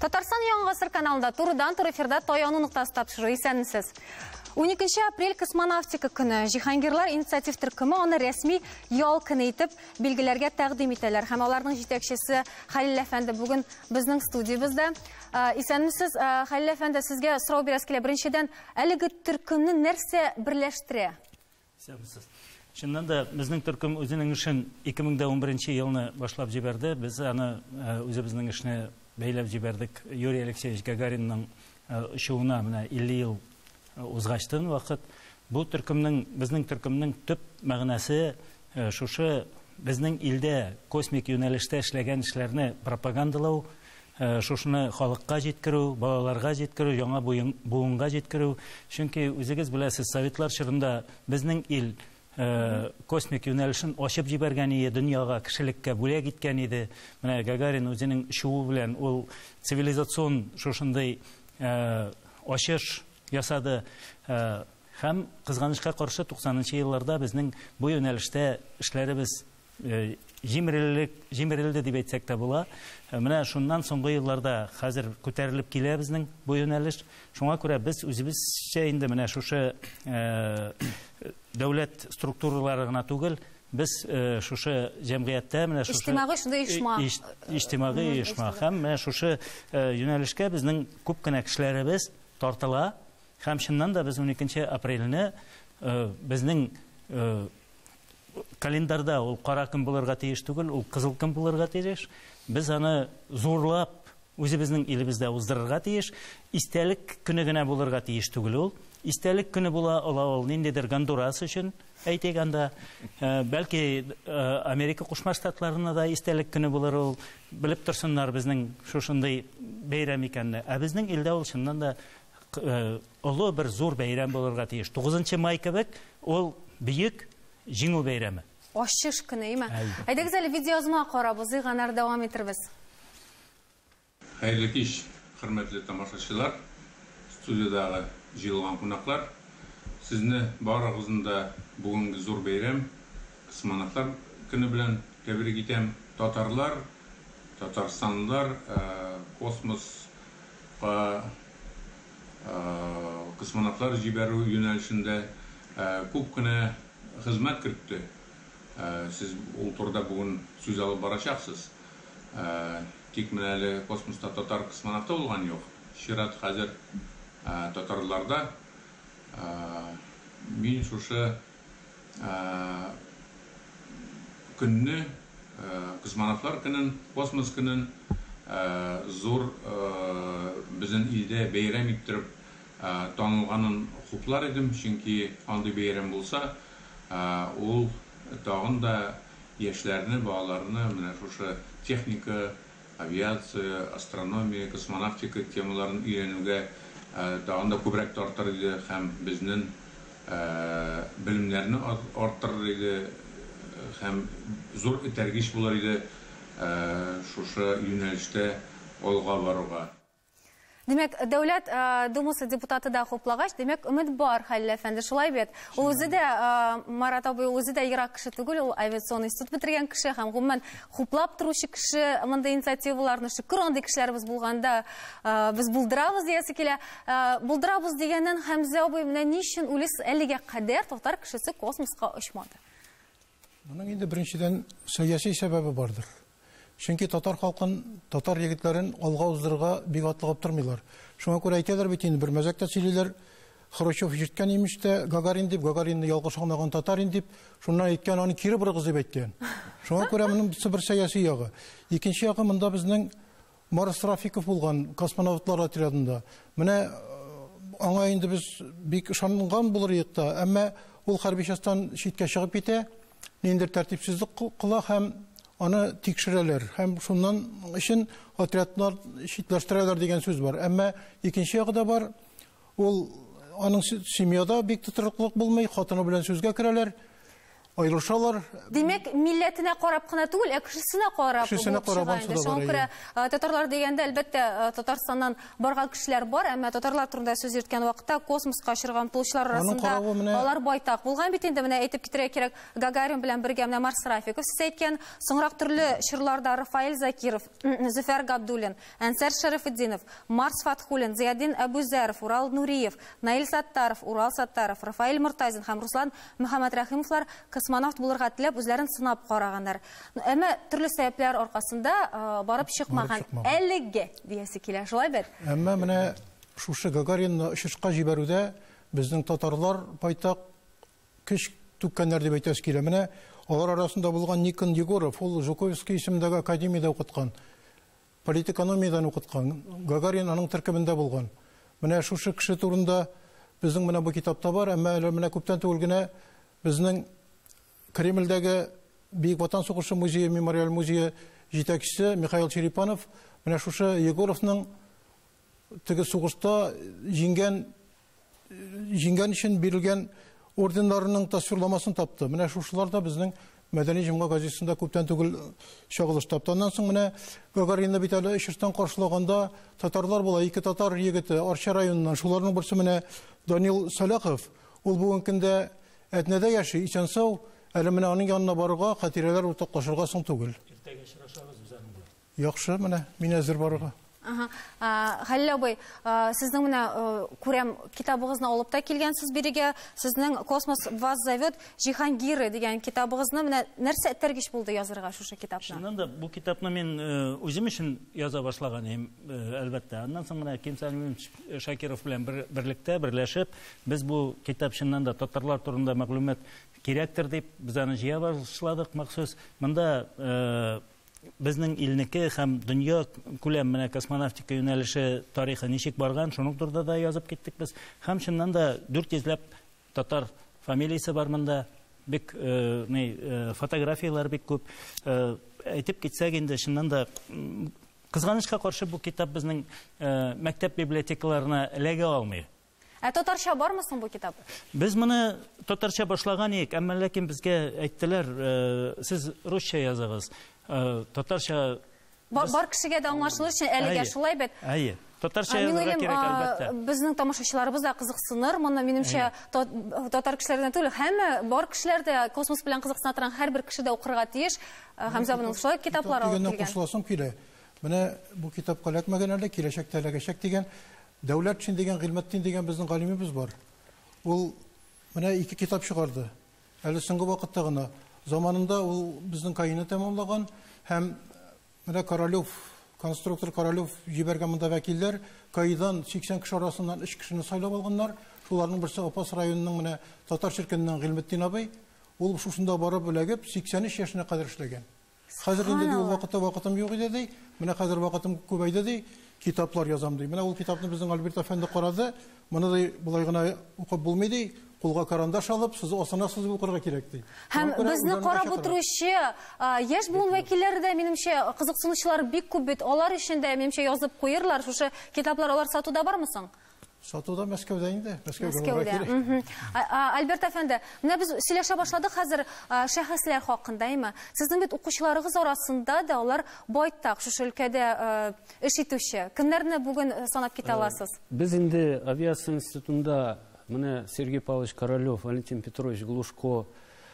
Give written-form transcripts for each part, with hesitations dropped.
Татарстан Яңа ғасыр каналында турыдан-тур эфирда Тояну нуктасы тапшыру исәнмесез. 12 апрель космонавтика көне. Җиһангирлар инициатив төркеме аны рәсми ял көне итеп билгеләргә тәкъдим итәләр. Һәм аларның җитәкчесе Хәлил әфәнде бүген безнең студиябызда. Исәнмесез, Хәлил әфәнде, сезгә сорау бирәс килә. Беренчедән, әлеге төркемне нәрсә берләштерә? Исәнмесез. Шуннан да безнең төркем үзенең эшен 2011 елны башлап җибәрде. Без аны үзебезнең эшне бәйләп җибәрдек. Юрий Алексеевич Гагаринның шуына менә 50 ел узгачтан вакыт. Бу төркемнең, безнең төркемнең төп мәгънәсе шушы безнең илдә космик юнәлештә эшләгән эшләрне пропагандалау, шушыны халыкка җиткерү, балаларга җиткерү, яңа буынга җиткерү. Чөнки үзегез беләсез, советлар чорында безнең ил космик юнәлешен ачып җибәргән иде, дөньяга, кешелеккә бүләк иткән иде. Менә Гагарин үзенең шуы белән ул цивилизацион шушындай ачыш ясады. Һәм кызганычка каршы 90-нчы елларда безнең бу юнәлештә эшләребез җимерелде дип әйтсәк тә була. Менә шуннан соңгы елларда хәзер күтәрелеп килә безнең бу юнәлеш. Шуңа күрә без үзебезчә инде менә шушы дәүләт структуралары гына түгел, без шушы җәмгыятьтә менә шушы иҗтимагый оешма һәм менә шушы юнәлешкә безнең күп кенә кешеләребез тартыла. Һәм шуннан да без 12 апрельне безнең календарда ул кара көн булырга тиеш түгел, ул кызыл көн булырга тиеш. Без аны зурлап үзебезнең илебездә уздырырга тиеш. Истәлек көне генә булырга тиеш түгел ул. Истәлек көне була ул ниндидер Гондурас өчен, әйтик анда, бәлки Америка Кушма Штатларына да истәлек көне булыр ул. Белеп торсыннар безнең шушындай бәйрәм икәнне. Ә безнең илдә ул чыннан да олы бер зур бәйрәм булырга тиеш. 9 май кебек ул бөек җиңү бәйрәме. Ачыш көне, име? Әйдәгез әле видеоязма карабыз, ганнар дәвам итәрбез. Хәерле кич, хөрмәтле тамашачылар, студиядагы җыелган кунаклар. Сезне барыгызны да бүгенге зур бәйрәм, космонавтлар көне белән тәбрик итәм. Татарлар, Татарстанлылар космоска космонавтлар җибәрү юнәлешендә күп кенә хезмәт кертте. Сез ул турыда бүген сүз алып барачаксыз. Тик менә әле космоста татар космонавты булган юк. Чират хәзер татарларда. Мин шушы көнне, космонавтлар көнен, космос көнен зур безнең илдә бәйрәм иттереп танылганын хуплар идем, чөнки андый бәйрәм булса, ул тагын да яшьләрне, балаларны менә шушы техника, авиация, астрономия, космонавтика темаларын өйрәнүгә тагын да күбрәк тартыр иде һәм безнең белемнәрне арттырыр иде һәм зур этәргеч булыр иде шушы юнәлештә алга баруга. Демәк, Дәүләт Думасы депутаты да хуплагач, демәк, өмет бар, Хәлил әфәнде, шулай бит. Ул үзе дә, Марат абый, ул үзе дә ерак кеше түгел, ул авиационный институт бетергән кеше һәм гомумән хуплап торучы кеше, мондай инициативаларны шөкер андый кешеләребез булганда без булдырабыз диясе килә. Булдырабыз дигәннән Хәмзә абый, менә ни өчен үлес әлегә кадәр татар кешесе космоска очмады? Моның инде беренчедән сәяси сәбәбе бардыр. Чөнки татар халкын, татар егетләрен алга уздырырга бик атлыгып тормыйлар. Шуңа күрә әйтәләр бит инде, бер мәзәктә сөйлиләр, Хрущев җиткән имеш тә Гагарин дип, Гагаринны ялгыш аңлаган татарин дип, шуннан әйткән, аны кире бурыгыз дип әйткән. Шуңа күрә моның бер сәяси ягы. Икенче ягы, монда безнең Марс Рафиков булган космонавтлар отрядында. Менә аңа инде без бик ышанган булыр идек та, әмма ул хәрби частан читкә чыгып китә, ниндидер тәртипсезлек кыла һәм аны тикшерәләр. Һәм шуннан өчен отрядлар читләштерәләр дигән сүз бар. Әмма икенче ягы да бар. Ул аның семьяда бик тотрыклык булмый, хатыны белән сүзгә керәләр. айырылышалар. Демек, милләтенә карап кына түгел, кешесенә карап. Кешесенә карап ансыда бар, Шуңа күрә татарлар дигәндә, әлбәттә, Татарстаннан барган кешеләр бар, әмма татарлар турында сүз йөрткән вакытта космоска очырган булучылар арасында алар байтак булган бит инде. Менә әйтеп китәргә кирәк, Гагарин белән бергә менә Марс Рафиков сез әйткән, соңрак төрле чырларда Рафаэль Закиров, Зөфәр Габдуллин, Әнсәр Шәрәфетдинов, Марс Фатхуллин, Зияддин Әбүзәров, Урал Нуриев, Наил Саттаров, Урал Саттаров, Рафаэль Муртазин һәм Руслан Мөхәммәд Рәхимовлар космонавт булырга теләп үзләрен сынап караганнар. Әмма төрле сәбәпләр аркасында барып чыкмаган. Әлегә диясе килә, шулай бит. Әмма менә шушы Гагаринны очышка җибәрүдә безнең татарлар байтак көч түккәннәр дип әйтәс килә. Менә алар арасында булган Никон Егоров, ул Жуковский исемендәге академиядә укыткан, политэкономиядан укыткан, Гагарин аның төркемендә булган. Менә шушы кеше турында безнең менә бу китапта бар, әмма менә күптән түгел генә безнең Кремльдәге Бөек Ватан сугышы музее, мемориаль музее җитәкчесе Михаил Черепанов менә шушы Егоровның теге сугышта җиңгән өчен бирелгән орденнарының тасвирламасын тапты. Менә шушылар да безнең Мәдәни җомга газетасында күптән түгел чагылыш тапты. Аннан соң менә Гагаринны бит әле очыштан каршылаганда татарлар була, ике татар егете Арча районыннан. Шуларның берсе менә Данил Салахов. Ул бүгенге көндә Әтнәдә яши, исән-сау, әле менә аның янына барырга, хатирәләр уртаклашырга соң түгел. Иртәгә очрашабыз без анда. Яхшы, менә мин әзер барырга. Хәлил абый, сезнең менә күрәм китабыгызны алып та килгәнсез бирегә, сезнең Космос вас зовет Җиһангиры дигән китабыгызны менә нәрсә тәргиш булды язырга шушы китапны? Шуннан да бу китапны мин үзем өчен яза башлаган идем, әлбәттә. Аннан соң менә Ким Сәлимович Шакиров белән берлектә берләшеп, без бу китап чыннан да татарлар турында мәгълүмат кирәктер дип, без аны җыя башладык махсус. Монда безнең илнеке һәм дөнья күләм менә космонавтика юнәлеше тарихы ничек барган, шуның турында да язып киттек без. Һәм чыннан да 400 татар фамилиясе бар монда. Бик фотографиялар бик күп. Әйтеп китсәк инде, чыннан да кызганычка каршы бу китап безнең мәктәп библиотекаларына эләгә алмый. Татарча бармы соң бу китап? Без моны татарча башлаган идек, әмма ләкин безгә әйттеләр, сез русча языгыз. Татарча бар кешегә дә аңлашылыр өчен әлегә шулай бит. Әйе. Татарча язырга кирәк әлбәттә. Безнең тамашачыларыбыз да кызыксыныр. Моны минемчә татар кешеләренә түгел, һәм бар кешеләр дә космос белән кызыксына торган һәрбер кеше дә укырга тиеш. Хәмзә моның шулай китаплар алып килгән. Кушыласым килә. Менә бу китапка эләкмәгәннәр дә киләчәктә эләгәчәк дигән Дәүләтшин дигән Гыйльметдин дигән безнең галимебез бар. Ул менә 2 китап чыгарды. Әле соңгы вакытта гына заманында ул безнең кайны тәмамлаган һәм менә Королев, конструктор Королев җибәргән монда вәкилләр кайдан 80 кеше арасыннан 3 кешене сайлап алганнар. Шуларның берсе Апас районының менә татар ширкәтеннән Гыйльметдин абый. Ул шушында барып эләгеп 83 яшенә кадәр эшләгән. Хәзер инде ул вакытым юк иде ди. Менә хәзер вакытым күбәйде ди. Китаплар язам ди. Менә ул китапны безнең Альберт әфәнде карады. Моны булай гына укып булмый ди. Кулга карандаш алып, сез асанасыз укырга кирәк ди. Һәм безне карап утыручы яшь буын вәкилләре дә минемчә кызыксынучылар бик күп бит. Алар өчен дә минемчә язып куерлар. Шушы китаплар алар сатуда бармы соң? Сатуда Мәскәүдә инде. Мәскәүдә. Альберт әфәнде, менә без сөйләшә башладык хәзер шәхесләр хакында, әйме? Сезнең бит укучыларыгыз арасында да алар байтак шушы өлкәдә эш итүче. Кемнәрне бүген санап китә аласыз? Без инде авиация институтында менә Сергей Павлович Королев, Валентин Петрович Глушко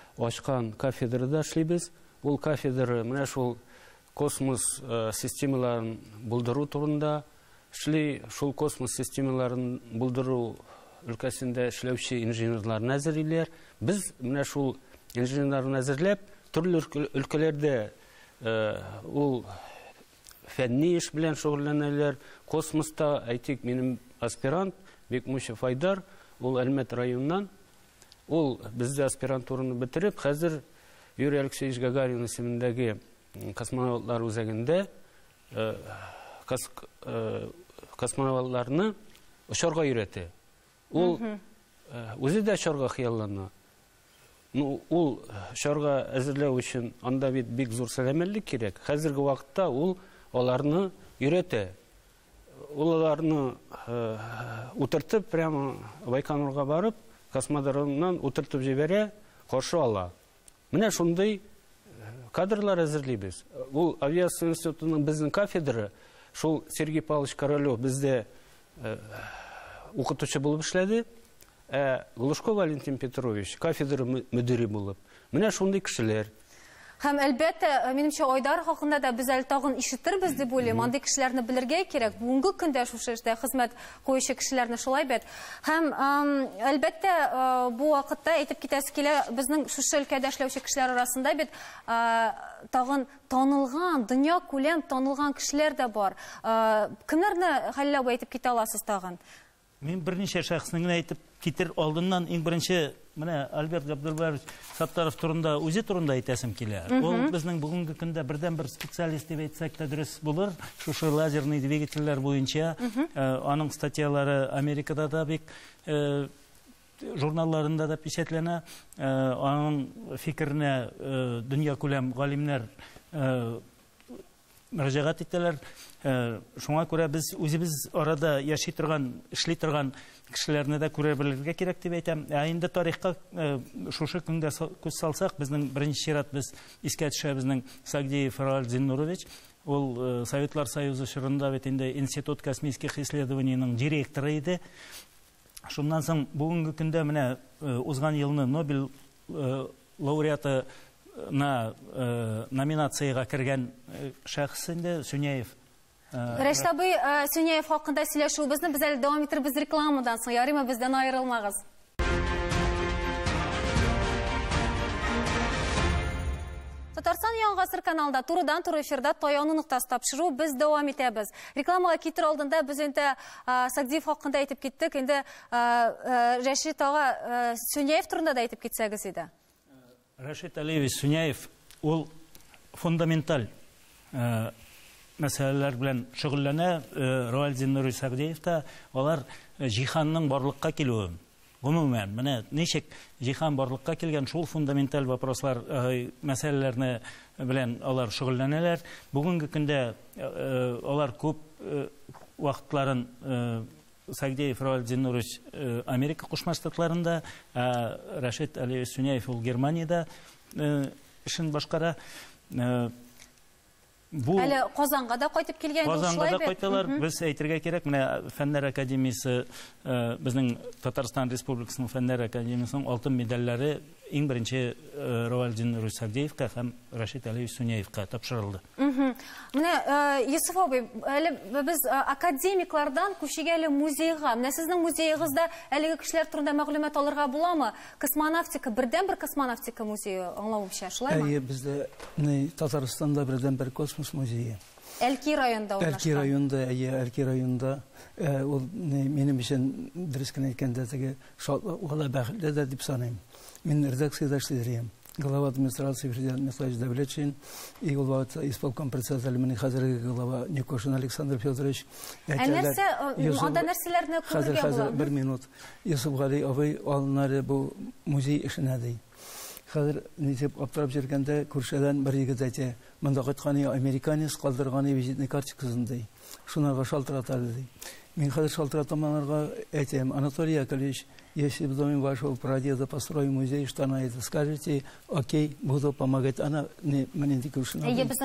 ачкан кафедрада эшлибез. Ул кафедра менә шул космос системаларын булдыру турында эшли, шул космос системаларын булдыру өлкәсендә эшләүче инженерларны әзерлиләр. Без менә шул инженерларны әзерләп, төрле өлкәләрдә ул фәнни эш белән шөгыльләнәләр. Космоста әйтик, минем аспирант Бекмушев Айдар, ул Әлмәт районыннан. Ул бездә аспирантураны бетереп, хәзер Юрий Алексеевич Гагарин исемендәге космонавтлар үзәгендә космонавтларны очарга өйрәтә. Ул үзе дә очарга хыяллана. Ул очарга әзерләү өчен анда бик зур сәламәтлек кирәк. Хәзерге вакытта ул аларны өйрәтә. Ул аларны утыртып, прямо Байконурга барып, космодромнан утыртып җибәрә, каршы ала. Менә шундай кадрлар әзерлейбез. Ул авиация институтының безнең кафедры, шул Сергей Павлович Королев бездә укытучы булып эшләде, Глушко Валентин Петрович кафедра мөдире булып. Менә шундый кешеләр. Һәм әлбәттә, минемчә Айдар хакында да без әле тагын ишетербез дип уйлыйм. Андый кешеләрне белергә кирәк. Бүгенге көндә шушы эштә хезмәт куючы кешеләрне шулай бит. Һәм әлбәттә, бу вакытта әйтеп китәсе килә, безнең шушы өлкәдә эшләүче кешеләр арасында бит тагын танылган, дөнья күләм танылган кешеләр дә бар. Кемнәрне хәлләп әйтеп китә аласыз тагын? Мен берничә шәхесне әйтеп китер алдыннан иң беренче менә Альберт Габдулбаевич Саттаров турында, үзе турында әйтәсем килә. Ул безнең бүгенге көндә бердән-бер специалист дип әйтсәк тә дөрес булыр. Шушы лазерный двигательләр буенча аның статьялары Америкада да бик журналларында да печатләнә. Аның фикеренә дөнья күләм галимнәр мөрәҗәгать итәләр. Шуңа күрә без үзебез арада яши торган, эшли торган кешеләрне дә күрә белергә кирәк дип әйтәм. Инде тарихка шушы көнгә күз салсак, безнең беренче чират без искә төшә безнең Сагдеев Рауль Зиннурович. Ул Советлар Союзы чорында бит инде Институт космических исследованийның директоры иде. Шуннан соң бүгенге көндә менә узган елны Нобель лауреаты на номинацияга кергән шәхес инде Сүнәев. Рәшит абый, Сүнәев хакында сөйләшүебезне без әле дәвам иттербез рекламадан соң. Ярыймы, бездән аерылмагыз. Татарстан Яңа гасыр каналында турыдан-туры эфирда таяуны нуктасы тапшыру без дәвам итәбез. Рекламага китер алдында без инде Сагдиев хакында әйтеп киттек. Инде Рәшит ага Сүнәев турында да әйтеп китсәгез иде. Рәшит Алиевич Сүнәев ул фундаменталь мәсьәләләр белән шөгыльләнә. Рауль Зиннурович Сагдиев та алар җиһанның барлыкка килүе. Гомумән, менә ничек җиһан барлыкка килгән шул фундаменталь вопрослар, мәсьәләләрне белән алар шөгыльләнәләр. Бүгенге көндә алар күп вакытларын Сагдиев Рауль Зиннурович Америка Кушма Штатларында, Рәшит Алиевич Сүнәев ул Германиядә эшен башкара. Әле Казанга да кайтып килгән ул шулай бит. Казанга да кайталар. Без әйтергә кирәк, менә Фәннәр академиясе, безнең Татарстан Республикасының Фәннәр академиясының алтын медальләре иң беренче Рауль Зиннурович Сагдиевка һәм Рәшит Алиевич Сүнәевка тапшырылды. Менә Йосыф абый, әле без академиклардан күчегәле музейга, менә сезнең музеегызда әлеге кешеләр турында мәгълүмат алырга буламы? Космонавтика, бердән-бер космонавтика музее аңлавымча, шулаймы? Бездә Татарстанда бердән-бер космос музее. Әлки районында урнашкан. Әлки районында. Ул минем өчен дөрес кенә әйткәндә теге шатлык бәхетле дә дип саныйм. Мин редакциядә эшләдем. Глава администрации Федор Михайлович Давлетшин и глава исполком председателя менә хәзерге глава Никошин Александр Федорович. Анда нәрсәләрне күрергә була? Хәзер 1 минут. Йосыф Гали абый алнары бу музей эшенә ди. Хәзер ничек аптырап җиргәндә күршәдән бер егет әйтә, монда кайткан американец калдырган визитный карточкасын ди. Шунага шалтыратады ди. Мин хәзер шалтыратманларга әйтәм, Анатолий Яковлевич, если в доме вашего прадеда построим музей, что на это скажете, окей, буду помогать. Она не мне дикушна.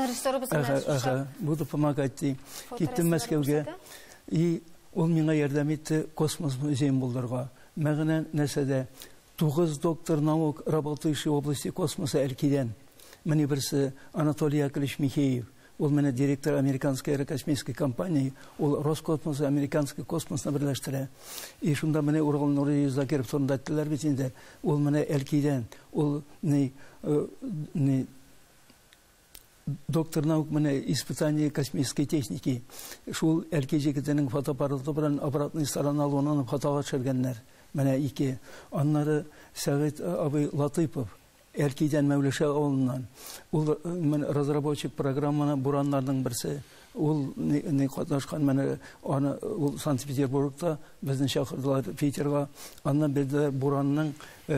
Буду помогать. Киттем Мәскәүгә и ул миңа ярдәм итте космос музеен булдырга. Мәгънә нәрсәдә 9 доктор наук, работающий в области космоса Әлкидән. Менә берсе Анатолий Яковлевич Михеев. Ул менә директор американской аэрокосмической компании, ул Роскосмос американский космосны берләштерә. И шунда менә Урал Нури Закиров турында әйттеләр бит инде. Ул менә Әлкидән, ул не доктор наук менә испытание космической техники. Шул Әлки җегетенең фотоаппараты белән обратный сторона лунаны фотога төшергәннәр. Менә 2. Аннары Сәгыйть абый Латыйпов Әлкидән Мәүлешә авылыннан. Ул разработчик программаны бураннарның берсе. Ул не катнашкан менә аны ул Санкт-Петербургта безне чакырдылар Питерга. Аннан бердә буранның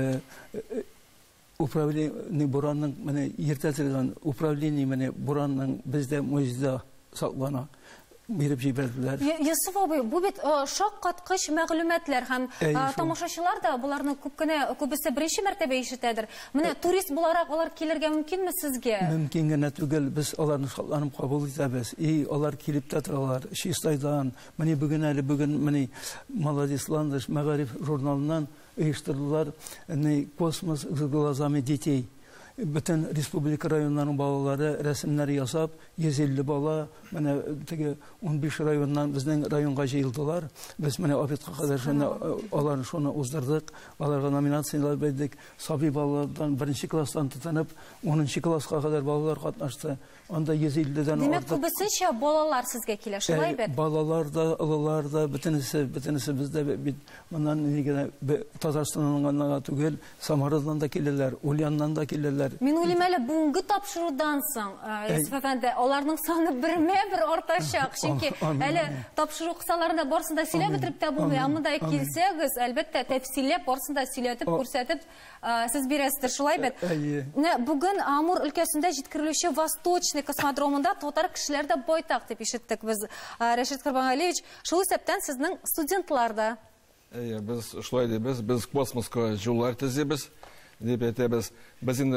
управление буранның менә ертә торган управление менә буранның бездә музейда саклана. биреп җибәрделәр. Йосыф абый, бу бит шаккаткыч мәгълүматлар һәм тамашачылар да буларны күбесе беренче мәртәбә ишетәдер. Менә турист буларак алар килергә мөмкинме сезгә? Мөмкин генә түгел, без аларны шатланып кабул итәбез. Алар килеп тә торалар. Чистайдан, менә бүген менә Молодец Ландыш мәгариф журналыннан оештырдылар, космос глазами детей. Bütün республика районнарының балалары рәсемнәр ясап, 150 бала, менә теге 15 районнан безнең районга җыелдылар. Без менә обедка кадәр аларны шуны уздырдык. Аларга номинациялар бирдек. Сабый балалардан 1-нче класстан тотынып 10-нчы класска кадәр балалар катнашты. Анда 150-дән артык. Демәк, күбесенчә балалар сезгә килә, шулай бит? Балалар да, олылар да, бөтенесе бездә бит моннан нигә Татарстаннан түгел, Самарадан да киләләр, Ульяннан да киләләр. Мин уйлыйм әле бүгенге тапшырудан соң, Йосыф әфәнде, аларның саны бермә-бер артачак. Чөнки әле тапшыру кысаларында барсында сөйләп бетереп тә булмый. Монда килсәгез, әлбәттә, тәфсилләп барсында сөйләтеп, күрсәтеп сез бирәсез, шулай бит? Бүген Амур өлкәсендә җиткерелүче Восточный космодромында татар кешеләр дә байтак дип ишеттек без. Рәшит Корбангалиевич, шул исәптән сезнең студентлар да. Без шулай дибез, без космоска җуллар төзибез. Дип әйтәбез. Без инде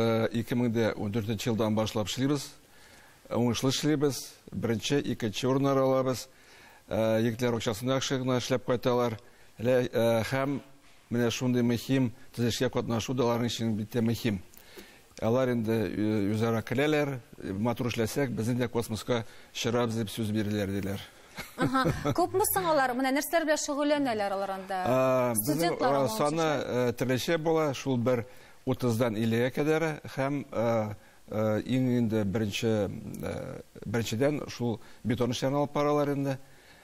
2014 елдан башлап эшлибез. Уңышлы эшлибез. Беренче, икенче урыннар алабыз. Егетләр акчасына гына эшләп кайталар. Һәм менә шундый мөһим төзелешкә катнашу да аларның өчен бик мөһим. Алар инде үзара киләләр, матур эшләсәк, без инде космоска чыгабыз дип сүз бирделәр диләр. Күпме соң алар, менә нәрсәләр белән шөгыльләнәләр алар анда? Студентлар саны төрлечә була, шул бер 30-дан 50-гә кадәр һәм иң инде беренчедән шул бетон эшләрен алып баралар инде.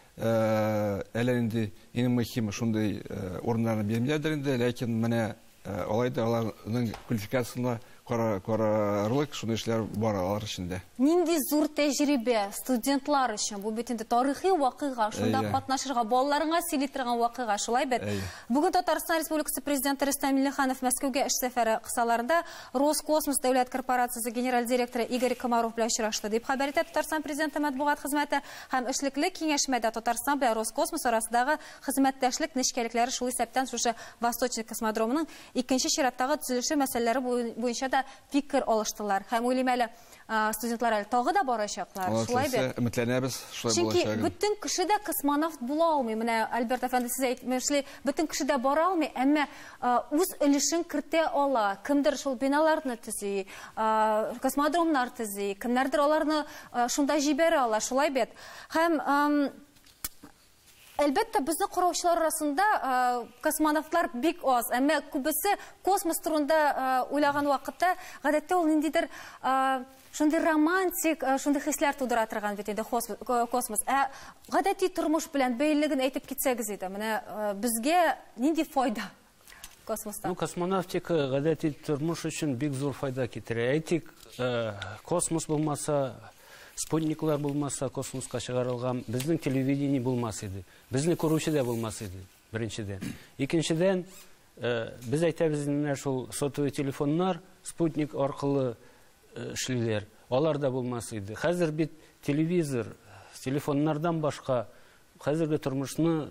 Әле инде иң мөһим шундый урыннарны бирмиләр инде, ләкин менә алайда аларның квалификациясына карарлык шундый эшләр бар алар эчендә. Нинди зур тәҗрибә студентлар өчен. Бу бит инде тарихи вакыйга, шунда катнашырга, балаларга сөйли торган вакыйга, шулай бит. Бүген Татарстан Республикасы президенты Рөстәм Миңнеханов Мәскәүгә эш сәфәре кысаларында Роскосмос дәүләт корпорациясе генераль директоры Игорь Комаров белән очрашты дип хәбәр итә Татарстан президенты матбугат хезмәте һәм эшлекле киңәшмәдә Татарстан белән Роскосмос арасындагы хезмәттәшлек нечкәлекләре шул исәптән шушы Восточный космодромының икенче чираттагы төзелеше мәсьәләләре буенча фикер алыштылар. Һәм уйлыйм әле студентлар әле тагы да барачаклар. Шулай бит. Өметләнәбез, шулай булачак. Чөнки бөтен кеше дә космонавт була алмый. Менә Альберт әфәнде сез әйтмәшле, бөтен кеше дә бара алмый, әмма үз өлешен кертә ала. Кемдер шул биналарны төзи, космодромнар төзи, кемнәрдер аларны шунда җибәрә ала. Шулай бит. Һәм әлбәттә, безнең караучылар арасында космонавтлар бик аз, әмма күбесе космос турында уйлаган вакытта, гадәттә ул ниндидер шундый романтик, шундый хисләр тудыра торган бит инде космос. Гадәти тормыш белән бәйлелеген әйтеп китсәгез иде, менә безгә нинди файда космостан? Космонавтика гадәти тормыш өчен бик зур файда китерә. Әйтик, космос булмаса, спутниклар булмаса, космоска чыгарылган безнең телевидение булмас иде. Безне күрүче дә булмас иде, беренчедән. Икенчедән, без әйтәбез инде шул сотовый телефоннар спутник аркылы эшлиләр. Алар да булмас иде. Хәзер бит телевизор, телефоннардан башка хәзерге тормышны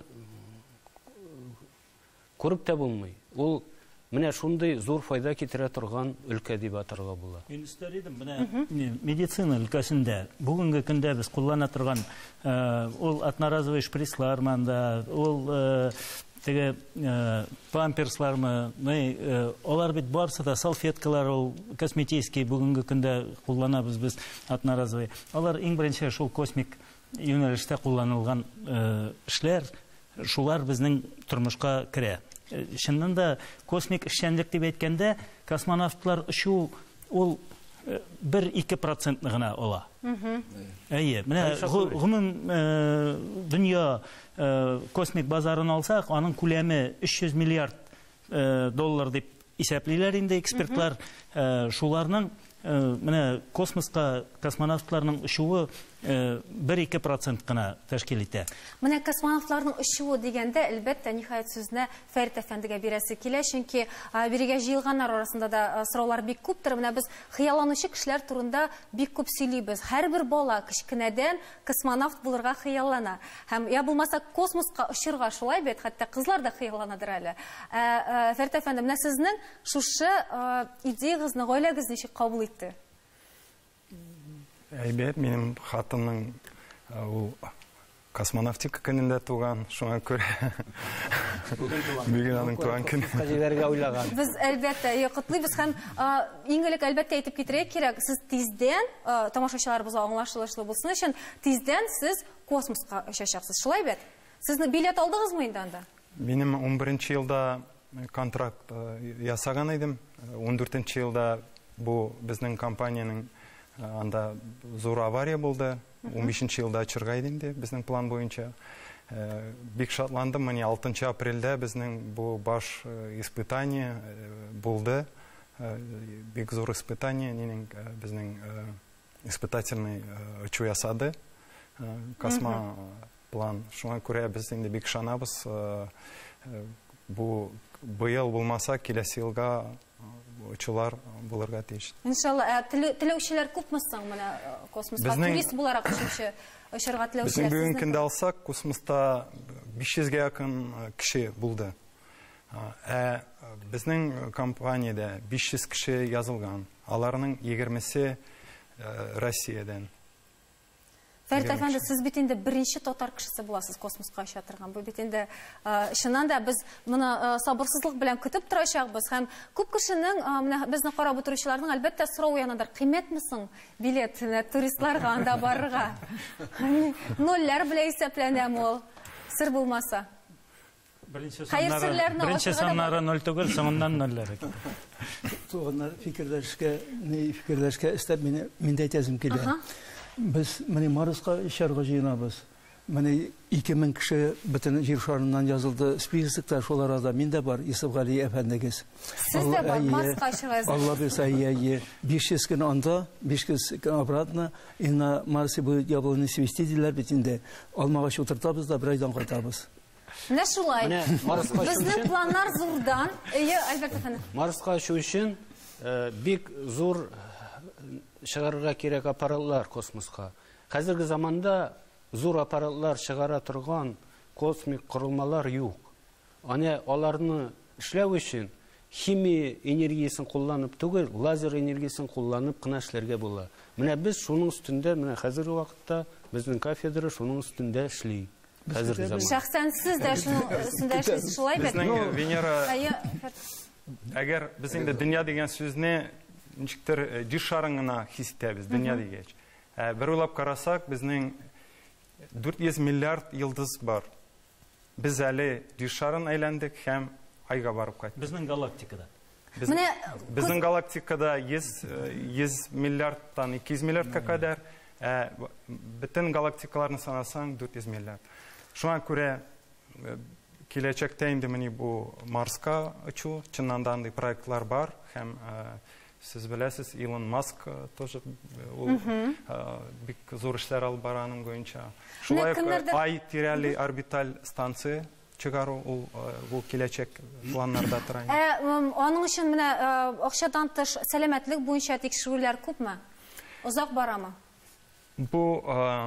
күреп тә булмый. Ул менә шундый зур файда китерә торган өлкә дип атарга була. Мин истәдем, менә медицина өлкәсендә бүгенге көндә без куллана торган ул одноразовый шприцларманда, ул теге памперслармы, алар бит барсы да салфеткалар, ул косметический бүгенге көндә кулланабыз без одноразовый. Алар иң беренче шул космик юнәлештә кулланылган эшләр, шулар безнең тормышка керә. Шуннан да космик эшчәнлек дип әйткәндә, космонавтлар өчү ул 1-2% гына ала. Әйе, менә гомум дөнья космик базарын алсак, аның күләме 300 миллиард доллар дип исәплиләр инде экспертлар. Шуларның менә космоска космонавтларның очуы 1-2% кына тәшкил итә. Менә космонавтларның очуы дигәндә, әлбәттә, ниһаять сүзне Фәрит әфәндегә бирәсе килә, чөнки бирегә җыелганнар арасында да сораулар бик күптер. Менә без хыялланучы кешеләр турында бик күп сөйлибез. Һәрбер бала кечкенәдән космонавт булырга хыяллана. Һәм я булмаса космоска очырга, шулай бит, хәтта кызлар да хыялланадыр әле. Фәрит әфәнде, менә сезнең шушы идеягызны гаиләгез ничек кабул итте? Әйбәт, минем хатымның ул космонавтика көнендә туган, шуңа күрә бүген аның туган көне. Без әлбәттә котлыйбыз һәм иң элек әлбәттә әйтеп китерергә кирәк, сез тиздән, тамашачыларыбыз аңлашылышлы булсын өчен, тиздән сез космоска очачаксыз, шулай бит? Сез билет алдыгызмы инде анда? Минем 11-нче елда контракт ясаган идем. 14-нче елда бу безнең компаниянең анда зур авария булды. 15-нче елда очырга идем ди, безнең план буенча. Бик шатландым, менә 6 апрельдә безнең бу баш испытание булды. Бик зур испытание, безнең испытательный очу ясады. Космоплан. Шуңа күрә без инде бик ышанабыз. Бу быел булмаса, киләсе елга очулар булырга тиеш. Иншалла, теләүчеләр күпме соң менә космоска турист буларак очырга теләүчеләр? Безнең бүген көндә алсак, космоста 500-гә якын кеше булды. Безнең компаниядә 500 кеше язылган. Аларның 20-се Россиядән. Фәрит әфәнде, сез бит инде беренче татар кешесе буласыз космоска оча торган. Бу бит инде чыннан да біз моны сабырсызлык белән көтеп торачакбыз һәм күп кешенең менә безне карап утыручыларның әлбәттә сорау янадыр. Кыйммәтме соң билет туристларга анда барырга? Ноллар белән исәпләнәме ул? Сер булмаса. Беренче саннары 0 түгел, соңыннан 0. Туганнар фикерләшкә истәп миндә әйтәсем килә. Biz Mars'ka işarga жыйнабыз. Менә 2000 кеше бөтен җир шарыннан язылды. Списокта шулар арада мин дә бар, Исыф Гали әфәндегез. Сез дә бар Марска чыгасыз. Алла берсә, 500 көн анда, 500 көн обратно. И на Марсе будет яблони свести диләр бит инде. Алмагач утыртабыз да, бер айдан кайтабыз. Менә шулай. Безнең планнар зурдан. Альберт әфәнде. Марска шу өчен бик зур чыгарырга кирәк аппаратлар космоска. Хәзерге заманда зур аппаратлар чыгара торган космик корылмалар юк. Аны аларны эшләү өчен химия энергиясын кулланып түгел, лазер энергиясын кулланып кына эшләргә була. Менә без шуның өстендә, менә хәзерге вакытта безнең кафедра шуның өстендә эшли. Хәзерге заманда. Шәхсән сез дә шуның өстендә эшлисез, шулай бит? Безнең Венера, әгәр без инде дөнья дигән сүзне ничектер җир шарын гына хис итәбез, дөнья дигәч. Бер уйлап карасак, безнең 400 миллиард йолдыз бар. Без әле җир шарын әйләндек һәм айга барып кайттык. Безнең галактикада. Безнең галактикада 100 миллиардтан 200 миллиардка кадәр, бөтен галактикаларны санасаң 400 миллиард. Шуңа күрә киләчәктә инде менә бу Марска очу, чыннан да андый проектлар бар һәм сез беләсез, Илон Маск тоже бик зур эшләр алып бараның буенча. Шулай ай тирәли орбиталь станция чыгару ул киләчәк планнарда тора. Аның өчен менә акчадан тыш сәламәтлек буенча тикшерүләр күпме? Озак барамы? Бу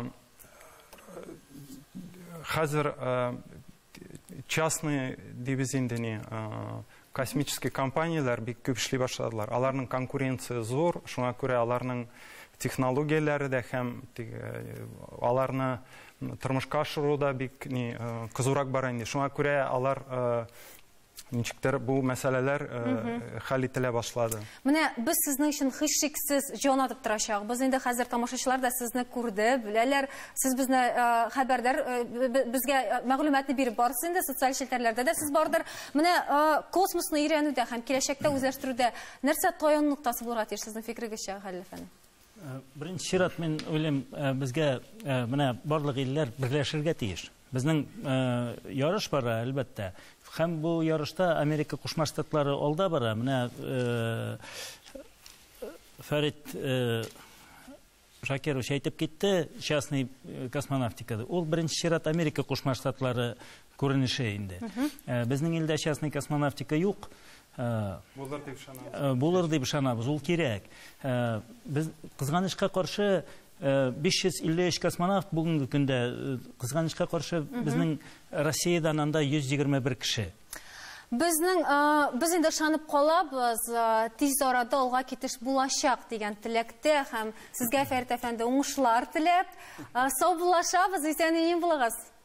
хәзер частный дивизиндәне космический компаниялар бик күп эшли башладылар. Аларның конкуренция зур, шуңа күрә аларның технологияләре дә һәм аларны тормышка ашыруда бик кызурак бара инде. Шуңа күрә алар ничектер бу мәсьәләләр хәл ителә башлады. Менә без сезнең өчен һичшиксез җан атып торачакбыз. Инде хәзер тамашачылар да сезне күрде, беләләр. Сез безне хәбәрдар, безгә мәгълүматны биреп барсыз инде, социаль челтәрләрдә дә сез бардыр. Менә космосны өйрәнүдә һәм киләчәктә үзләштерүдә нәрсә таян ноктасы булырга тиеш сезнең фикерегезчә, Хәлил әфәнде? Беренче чират мин уйлыйм, безгә менә барлык илләр берләшергә тиеш. Безнең ярыш бара, әлбәттә. Һәм бу ярышта Америка Кушма Штатлары алда бара. Менә Фәрит Шакирович әйтеп кетті, частный космонавтикада. Ол бірінші шират Америка Кушма Штатлары көрініші енді. Біздің елде частный космонавтика юқ. Болыр деп шанабыз, ол керек. Біз қызғанышқа қаршы 553 космонавт бүгінгі күнде, қызғанышқа қаршы біздің Россиядан анда 121 кіші. Біз енді шанып қалабыз, тез арада алға кетіш болашақ деген тілекте, һәм сізге Фәрит әфәнді оңышылар тілеп, сау болашабыз, есен ең болағыз.